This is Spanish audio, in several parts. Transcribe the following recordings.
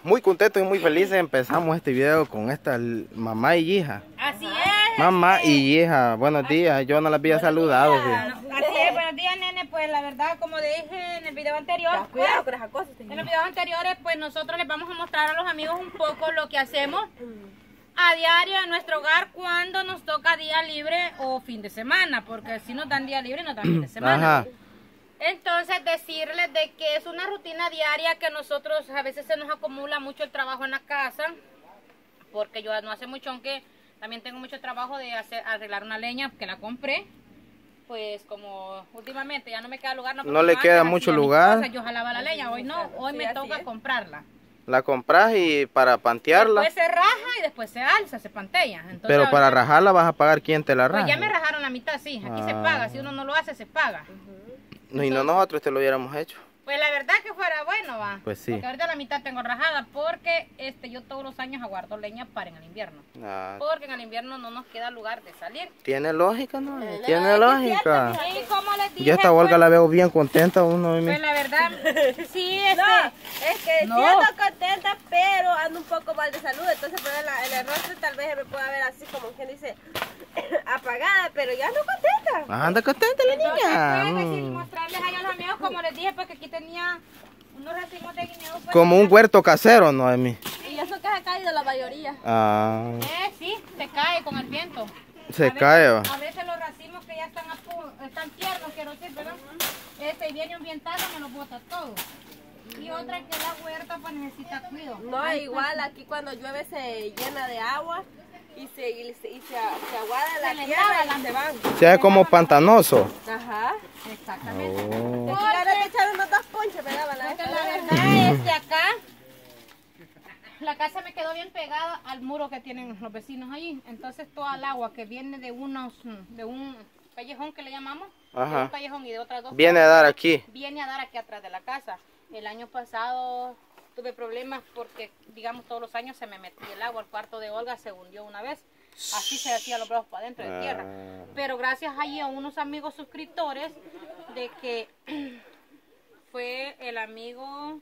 Muy contentos y muy felices empezamos este video con esta mamá y hija. Así es. Mamá y hija, buenos días. Yo no las había saludado. Así es, buenos días, nene. Pues la verdad, como dije en el video anterior, cuidado con esas cosas. en los videos anteriores, pues nosotros les vamos a mostrar a los amigos un poco lo que hacemos a diario en nuestro hogar cuando nos toca día libre o fin de semana, porque si nos dan día libre nos dan fin de semana. Ajá. Entonces decirles de que es una rutina diaria que nosotros a veces se nos acumula mucho el trabajo en la casa, porque yo no hace mucho, aunque también tengo mucho trabajo de arreglar una leña que la compré, pues como últimamente ya no me queda lugar, no le queda mucho lugar. Yo jalaba la leña, hoy no, hoy me toca comprarla. La compras y para pantearla. Después se raja y después se alza, se pantea. Entonces, pero para rajarla vas a pagar quién te la raja. Pues ya me rajaron la mitad, sí, aquí se paga, si uno no lo hace se paga. No, y no nosotros te lo hubiéramos hecho. Pues la verdad que fuera bueno, va. Pues sí. Porque ahorita la mitad tengo rajada porque yo todos los años aguardo leña para en el invierno. Porque en el invierno no nos queda lugar de salir. Tiene lógica, ¿no? Tiene lógica. Sí, como les dije. Yo esta Olga la veo bien contenta. Pues la verdad, sí, es que sí ando contenta, pero ando un poco mal de salud. Entonces, pues, el rostro tal vez me pueda ver así como quien dice apagada, pero ya ando contenta. Anda contenta la niña. Pues, mostrarles a los amigos, como les dije, porque aquí tenía unos racimos de guineo. Pues, como un huerto casero, Noemi. Y eso que se ha caído la mayoría. Sí, se cae con el viento. Se cae. A veces los racimos que ya están tiernos, quiero decir, ¿verdad? Y viene un vientazo, me los bota todo. Y otra que la huerta pues necesita cuidado. No, igual aquí cuando llueve se llena de agua y se aguada la tierra y se van. O sea, es como pantanoso. Ajá. Exactamente. Aquí ganas de echar unos dos ponches, me daban la verdad es que acá la casa me quedó bien pegada al muro que tienen los vecinos allí. Entonces toda el agua que viene de un callejón que le llamamos, de un callejón y de otras dos viene a dar aquí. Viene a dar aquí atrás de la casa. El año pasado tuve problemas porque, digamos, todos los años se me metía el agua. El cuarto de Olga se hundió una vez. Así se hacía los brazos para adentro de tierra. Pero gracias allí a unos amigos suscriptores de que fue el amigo,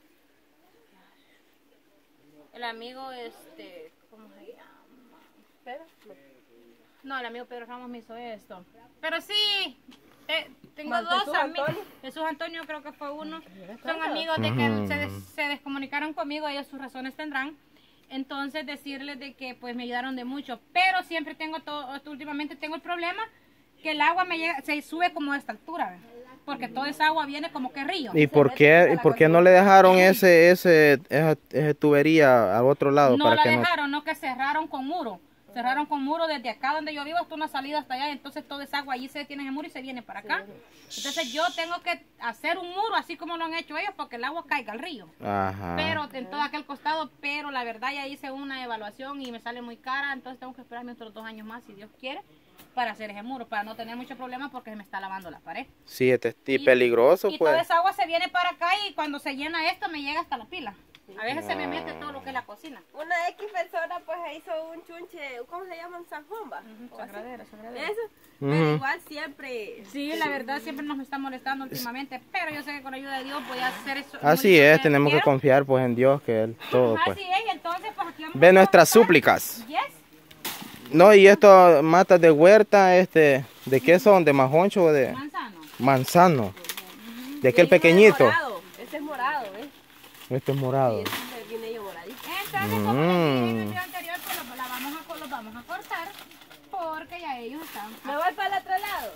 ¿cómo se llama? ¿Pedro? No, el amigo Pedro Ramos me hizo esto. Pero sí, tengo dos amigos. Jesús Antonio creo que fue uno. Son amigos de que se descomunicaron conmigo, ellos sus razones tendrán. Entonces decirles de que pues me ayudaron de mucho. Pero siempre últimamente tengo el problema que el agua se sube como a esta altura. Porque toda esa agua viene como que río. ¿Y por qué no le dejaron esa tubería al otro lado? No la dejaron, no, que cerraron con muro. Cerraron con muro desde acá donde yo vivo hasta una salida hasta allá. Entonces toda esa agua allí se detiene en el muro y se viene para acá. Entonces yo tengo que hacer un muro así como lo han hecho ellos porque el agua caiga al río. Pero en todo aquel costado, pero la verdad ya hice una evaluación y me sale muy cara. Entonces tengo que esperarme otros 2 años más si Dios quiere para hacer ese muro, para no tener mucho problema porque se me está lavando la pared. Sí, y peligroso y pues. Toda esa agua se viene para acá y cuando se llena esto me llega hasta la pila. A veces se me mete todo lo que es la cocina. Una X persona pues hizo un chunche, ¿cómo se llama? Un sanjomba. Sagradera. Eso, pero igual siempre. Sí, la verdad siempre nos está molestando últimamente, pero yo sé que con la ayuda de Dios voy a hacer eso. Así es, tenemos que confiar pues en Dios, que Él todo pues. Así es, entonces pues aquí vamos ve nuestras súplicas. No, y esto matas de huerta, ¿de qué son? ¿De majoncho o de? Manzano. De aquel pequeñito. Ese es morado, ¿ves? Este es morado. Sí, este es el guineo moradito. Entonces, como les dije en el video anterior, pues los vamos a cortar porque ya ellos están. ¿Me voy para el otro lado?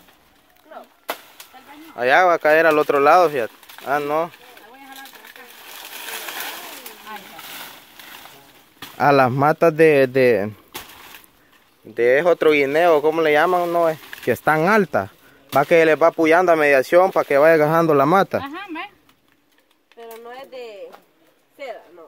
No. Allá va a caer al otro lado, fíjate. No. La voy a jalar para acá. Ahí está. A las matas de otro guineo, ¿cómo le llaman? No, que están altas. Va que les va apoyando a mediación para que vaya agarrando la mata. Ajá, ve. Pero no es de seda, no.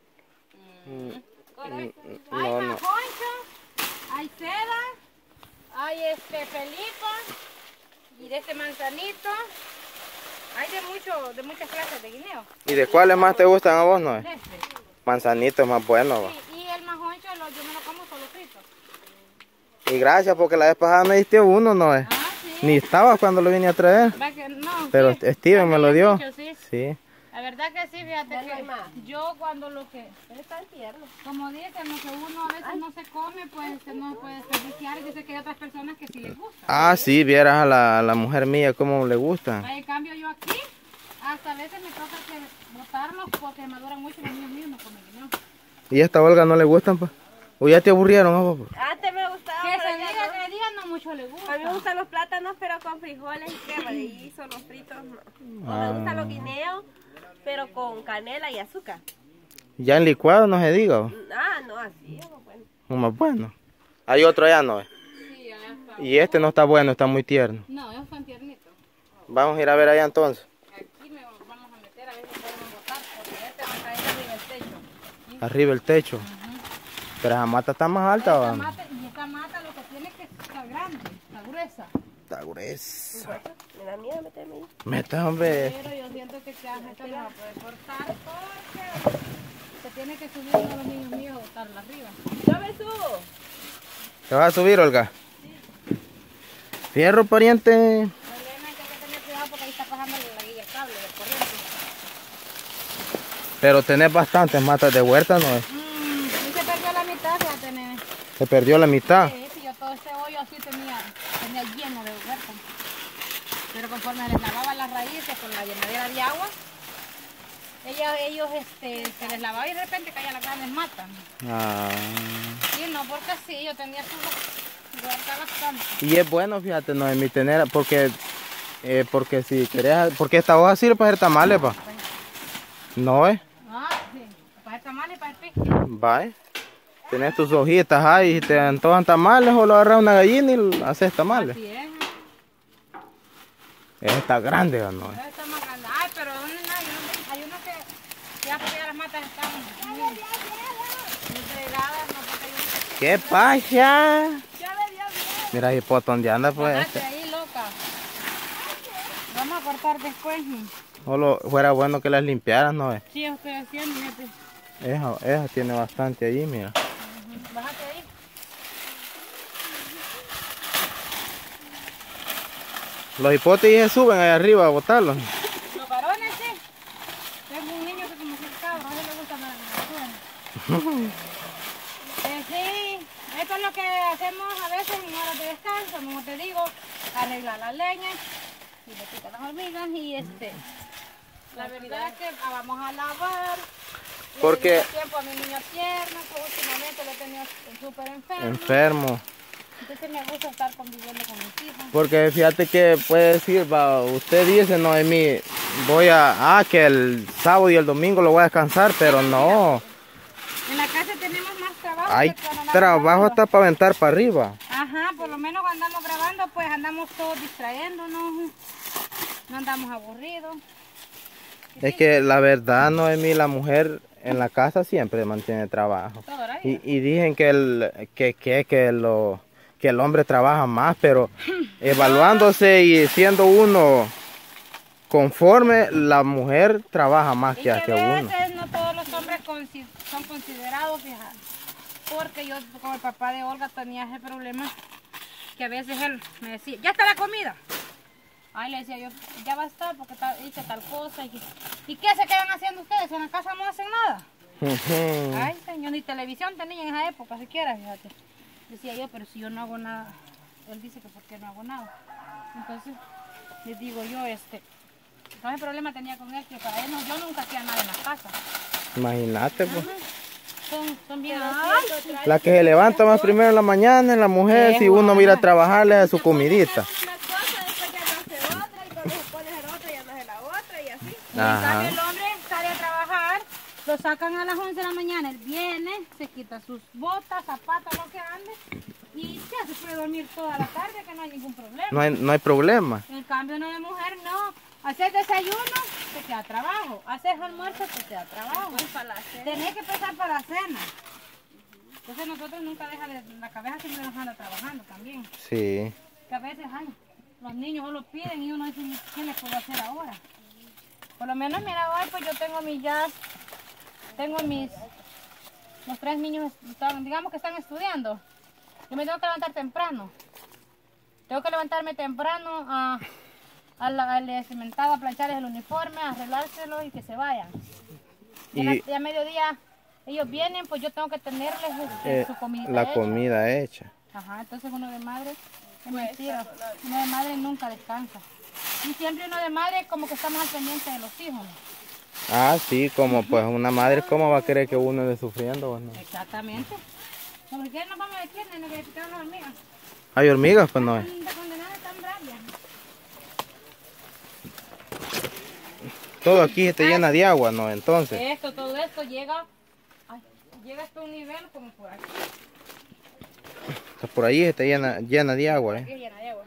Hay majoncho, hay seda, hay pelico y de manzanito. Hay de muchas clases de guineo. ¿Y de cuáles más te gustan a vos, no? Manzanito es más bueno. Sí, y el majoncho yo me lo como solo frito. Y gracias porque la vez pasada me diste uno, ¿no? Sí. Ni estaba cuando lo vine a traer. No, pero sí. Steven me lo dio. Mucho, sí. Sí. La verdad que sí, fíjate que yo cuando lo que... Está tierno. Como dicen, lo que uno a veces no se come, pues no puede desperdiciar. Yo sé que hay otras personas que sí les gusta. Ah, sí, vieras a la mujer mía cómo le gusta. En cambio yo aquí, hasta a veces me toca que botarlos porque maduran mucho, los niños míos no comen guineo. ¿Y a esta Olga no le gustan, pues? ¿O ya te aburrieron, papá? Antes me gustaba. Que se diga que digan, no mucho le gusta. A mí me gustan los plátanos, pero con frijoles y crema. Y son los fritos, no. Me gustan los guineos, pero con canela y azúcar. Ya en licuado no se diga. Ah, no, así es bueno. No más bueno. Hay otro allá, ¿no? Sí, allá está. Y este no está bueno, está muy tierno. No, ellos están tiernitos. Vamos a ir a ver allá entonces. Aquí me vamos a meter a ver si podemos botar, porque este va a caer arriba del techo. Arriba el techo. Pero esa mata está más alta, ¿va? Esta mata lo que tiene es que estar grande, está gruesa. Está gruesa. Me da miedo meterme ahí. Meta, hombre. Pero yo siento que esta no va a poder cortar porque se tiene que subir uno de los niños míos a botarla arriba. Yo me subo. ¿Te vas a subir, Olga? Sí. Fierro, pariente. El problema es que hay que tener cuidado porque ahí está pasando la guía el cable de corriente. Pero tenés bastantes matas de huerta, ¿no es? Y se perdió la mitad, fíjate, nene. Se perdió la mitad. Sí, yo todo este hoyo así tenía lleno de huerta. Pero conforme les lavaba las raíces con la llenadera de agua, ellos se les lavaba y de repente caían las grandes matas. Ah. Sí, no, porque sí, yo tenía su huerta bastante. Y es bueno, fíjate, no en mi tener, porque si querés, porque esta hoja sirve para hacer tamales, pa. No, Ah, sí, para el tamal y para el pique. Vaya. Tenés tus hojitas ahí, y te antojan tamales o lo agarras una gallina y haces tamales. Así es. Esta está grande, ¿o no? Esta está más grande. Ay, pero hay unos que ya porque ya las matas están muy entregadas, no porque hay unos que... ¿Qué pasa? Mira ahí por donde anda, pues. Quédate ahí, loca. Vamos a cortar después. Solo fuera bueno que las limpiaras, ¿no? Sí, yo estoy haciendo, fíjate. Esa tiene bastante allí, mira. Bájate ahí. Los hipotes se suben ahí arriba a botarlos. Los varones, sí. Tengo un niño que como si es cabro, a él le gusta andar en la suela. Sí, esto es lo que hacemos a veces en horas de descanso, como te digo, arreglar la leña y le quitan las hormigas y la verdad es que vamos a lavar. Porque... Le tiempo a mi niño tierno, que últimamente lo he tenido súper enfermo. Entonces me gusta estar conviviendo con mis hijos. Porque fíjate que puede decir, va, usted dice, Noemí, que el sábado y el domingo lo voy a descansar, pero no. En la casa tenemos más trabajo. Hay trabajo hasta para aventar para arriba. Ajá, por lo menos cuando andamos grabando, pues andamos todos distrayéndonos, no andamos aburridos. Es que la verdad, Noemí, la mujer en la casa siempre mantiene trabajo. Y dicen que el hombre trabaja más, pero evaluándose y siendo uno conforme, la mujer trabaja más que hace uno. A veces no todos los hombres son considerados, fíjate, porque yo como el papá de Olga tenía ese problema, que a veces él me decía, ¿ya está la comida? Ay, le decía yo, ya va a estar porque hice tal cosa. ¿Y qué se quedan haciendo ustedes? En la casa no hacen nada. Ay, señor, ni televisión tenía en esa época siquiera, fíjate. Decía yo, pero si yo no hago nada, él dice que ¿por qué no hago nada? Entonces, les digo yo, no hay problema tenía con él, que para él yo nunca hacía nada en la casa. Imagínate, pues. Son bien... La que se levanta más primero en la mañana es la mujer, si uno va a ir a trabajar, le da su comidita. En cambio el hombre sale a trabajar, lo sacan a las 11 de la mañana, él viene, se quita sus botas, zapatos, lo que ande, y ya se puede dormir toda la tarde, que no hay ningún problema. No hay problema. En cambio no de mujer, no. Hacer desayuno, te queda trabajo. Hacer almuerzo, te queda trabajo. Tenés que empezar para la cena. Entonces nosotros nunca la cabeza siempre nos anda trabajando también. Sí. Que a veces, los niños solo piden y uno dice, ¿qué les puedo hacer ahora? Por lo menos, mira, hoy pues yo tengo los 3 niños, digamos que están estudiando. Yo me tengo que levantar temprano. Tengo que levantarme temprano al cimentado a plancharles el uniforme, a arreglárselo y que se vayan. Y a mediodía ellos vienen, pues yo tengo que tenerles su comida la comida hecha. Ajá, entonces uno de madre, es mentira, uno de madre nunca descansa. Y siempre uno de madre como que estamos al pendiente de los hijos. Ah, sí, como pues una madre, ¿cómo va a querer que uno esté sufriendo? ¿O no? Exactamente. ¿Por qué nos vamos a decir, nene, que picaron las hormigas? ¿Hay hormigas? Pues no es. Las condenadas están bravias. Todo aquí está llena de agua, ¿no? Entonces. Todo esto llega hasta un nivel como por aquí. Por ahí está llena de agua, Aquí llena de agua.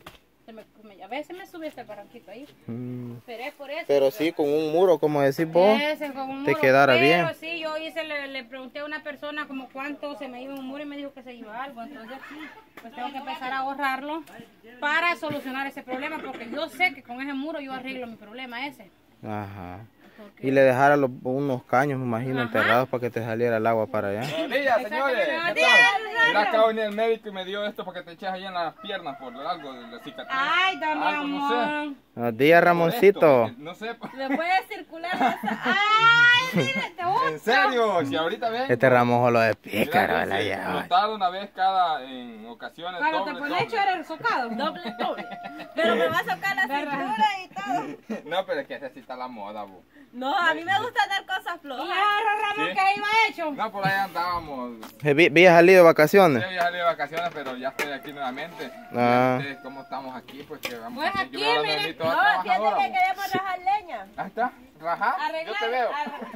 A veces me sube este barranquito ahí. Pero es por eso. Pero sí, con un muro, como decís vos, te quedara bien. Pero sí, yo le pregunté a una persona como cuánto se me iba un muro y me dijo que se iba algo. Entonces, pues tengo que empezar a ahorrarlo para solucionar ese problema, porque yo sé que con ese muro yo arreglo mi problema ese. Ajá. Y le dejara unos caños, me imagino, enterrados para que te saliera el agua para allá. Buenos días, señores. Mira, acá venía el médico y me dio esto para que te eches ahí en las piernas por algo de la cicatriz. Ay, Ramón. No sé. Buenos días, Ramoncito. No sé. ¿Me puede circular esa? Ay, dile, te gusta. En serio, si ahorita ven. Este Ramón lo de pícaro, Mira, ya. Rotado una vez en ocasiones. Cuando te pones hecho eres socado. Doble. Pero me va a socar la cintura y todo. No, pero es que necesita la moda, bu. No, a mí me gusta dar cosas flojas. Claro, Ramón, ¿Sí? que iba hecho. No, por ahí andábamos. ¿Habías salido de vacaciones? Yo había salido de vacaciones, pero ya estoy aquí nuevamente. Ah. Ustedes, ¿cómo estamos aquí? Pues que vamos Pues a aquí, yo veo a la mire. nenita No, trabajadora, fíjate que bu. queremos rajar leña. Ahí está, rajar. Yo te veo.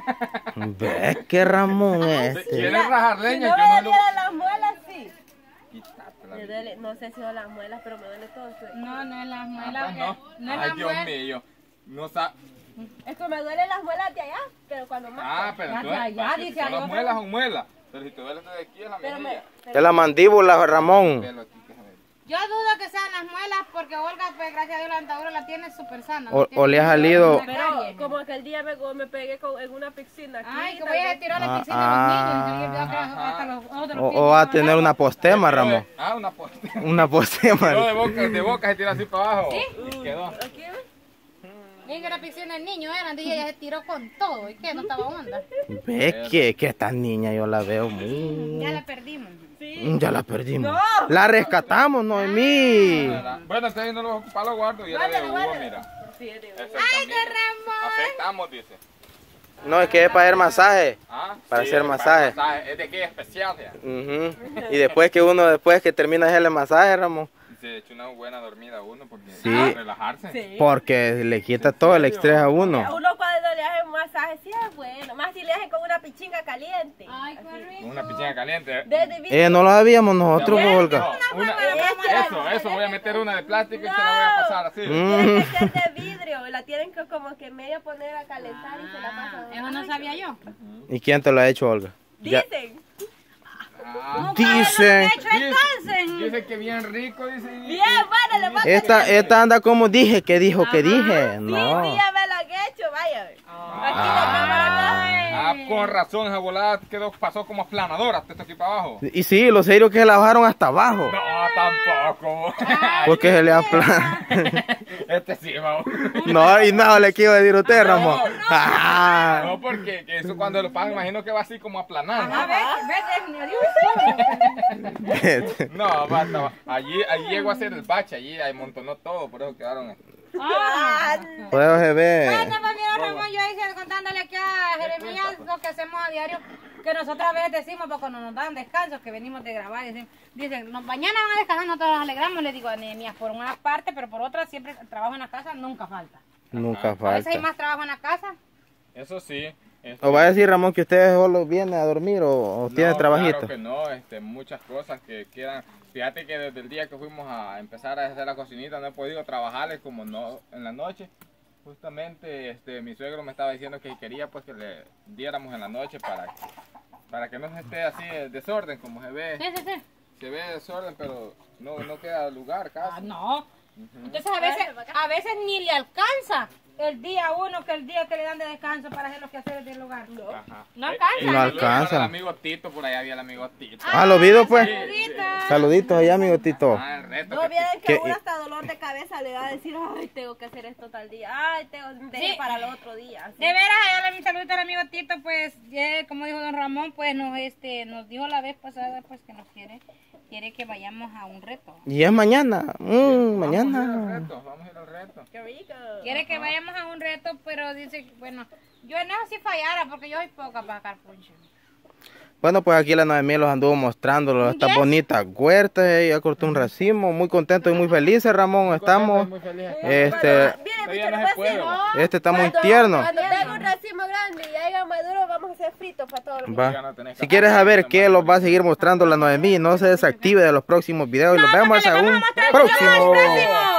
¿Ves qué Ramón es? ¿Quieres rajar Si leña? no me Yo no lo... dolieran las muelas, sí. Quítatela. Me duele, no sé si son las muelas, pero me duele todo. No, no es las Ah, muelas. pues no. No es Ay, las Dios muelas. mío. No sa... Es que me duelen las muelas de allá, pero cuando más. Ah, pero Ya tú está, ya, si dice son las algo. muelas son muelas. Pero si te duele de aquí es la Pero mejilla. Es la mandíbula, Ramón. Velo aquí, déjame ver. Yo dudo que sean las muelas porque Olga, pues gracias a Dios, la dentadura la tiene súper sana. O le ha salido... Pero como aquel día me pegué en una piscina aquí. Ay, que voy a tirar la piscina Ah, a los niños. Se me olvidó que hasta los otros O va a tener una postema, Ramón. Ah, una postema. Una postema. No, de boca se tira así para abajo. Y quedó. Aquí, ¿ves? Y que la piscina el niño era, y ella se tiró con todo. ¿Y qué? No estaba onda. ¿Ves que esta niña yo la veo muy... Ya la perdimos. Ya la perdimos. La rescatamos, Noemí. Bueno, entonces no lo lo guardo y era de uva, mira. Sí, es de ¡Ay, qué Ramón! Aceptamos, dice. No, es que es para hacer masaje. Ah, Para sí, hacer masaje. Es de qué especial, ya. Ujú. Y después que termina de hacerle masaje, Ramón, Se echa una buena dormida a uno porque Sí. para relajarse. Sí. porque le quita todo el estrés a uno. A uno cuando le hacen un masaje, sí es bueno. Más si le hacen con una pichinga caliente. ¡Ay, qué rico! Una piscina caliente. No lo sabíamos nosotros, No, Olga. eso, voy a meter una de plástico y se la voy a pasar así. Tiene que ser de vidrio. La tienen que como que medio poner a calentar y se la pasan. Eso no sabía yo. ¿Y quién te lo ha hecho, Olga? Ya- Dicen. Ah, Dicen. dice que bien rico, dice. Bien, bueno, le paso. Esta anda como dije, que dijo, que dije. Sí, No. sí, ya me la han hecho, vaya. Con razón, esa volada pasó como aplanadora, te aquí para abajo. Y sí, los serios que se la bajaron hasta abajo. No, tampoco. Porque se le aplana. Este sí, vamos. No, y nada le quiero decir a usted, Ramón. No, Ah. porque que eso cuando lo pasan, imagino que va así como aplanando. No, basta. Allí llegó a ser el bache, allí amontonó todo, por eso quedaron. Podemos ver. Bueno, pues mira, Ramón, yo hice contándole aquí a Jeremías lo que hacemos a diario, que nosotros a veces decimos, pues cuando nos dan descansos, que venimos de grabar, dicen, mañana van a descansar, nosotros nos alegramos, le digo a Nehemías, por una parte, pero por otra, siempre el trabajo en la casa nunca falta. Nunca A veces hay falta. más trabajo en la casa. Eso sí. ¿O va a decir, Ramón, que usted solo viene a dormir o tiene trabajito? Claro que no, muchas cosas que quieran. Fíjate que desde el día que fuimos a empezar a hacer la cocinita no he podido trabajarles como no en la noche. Justamente mi suegro me estaba diciendo que quería pues que le diéramos en la noche para que no se esté así el desorden como se ve. Sí. Se ve desorden, pero no queda lugar casi. No. Entonces a veces ni le alcanza el día uno que el día que le dan de descanso para hacer los quehaceres del hogar. Ajá. No alcanza. No alcanza. El amigo Tito, por allá había el amigo Tito. ¿Lo vido pues? Saluditos. Saluditos allá, amigo Tito. El reto No que vieran que ¿Qué? uno hasta dolor de cabeza le da a decir, ay, tengo que hacer esto tal día, ay, tengo Sí. para el otro día. Así. De veras, allá mi saludito al amigo Tito, pues, como dijo don Ramón, pues nos dijo la vez pasada, pues, que nos quiere que vayamos a un reto. Y es mañana. Mañana. Vamos a ir al reto. Qué rico. Quiere que vayamos a un reto, pero dice, bueno, yo en eso sí fallara, porque yo soy poca para sacar punche. Bueno, pues aquí la Noemí los anduvo mostrando estas bonitas huertas. Ella cortó un racimo. Muy contento y muy felices, Ramón. Estamos. Muy feliz. Mire, Todavía bicho, no le se voy a decir, puede. Este está muy tierno. Cuando tenga un racimo grande y haya maduro, vamos a hacer fritos para todos los Va. Si quieres saber qué los va a seguir mostrando la Noemí, no se desactive de los próximos videos y los vemos en un próximo.